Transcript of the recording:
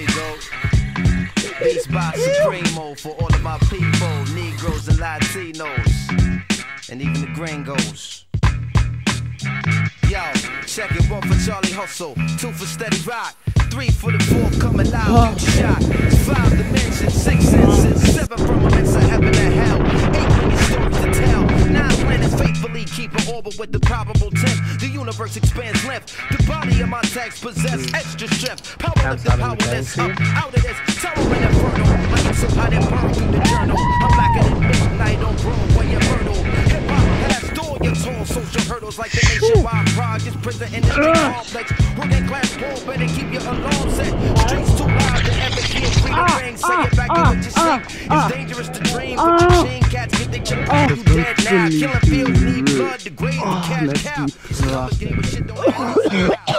you go. Beats by Supremo for all of my people, Negroes and Latinos, and even the gringos. Yo, check it, 1 for Charlie Hustle, 2 for Steady Rock, 3 for the forthcoming loud shot, 5 dimensions, 6 senses, 7 firmaments of heaven and hell, 8 million stories to tell, 9 planets faithfully keep an orbit with the probable 10th. The universe expands length. The body of my text possess extra strength. Powerless and powerless, up out of this towering inferno. My heat so hot it burn through the journal. I'm blacker than midnight on Broadway and Myrtle. Hip hop past all your tall social hurdles like the nationwide projects, prison industry complex. Working class poor, better keep your alarm set. Streets too loud to ever hear freedom ring. Say it back to what you sing. It's dangerous to dream, but the chain cats get their chip off. You dead now. Killing fields need blood, degrade the cash cow.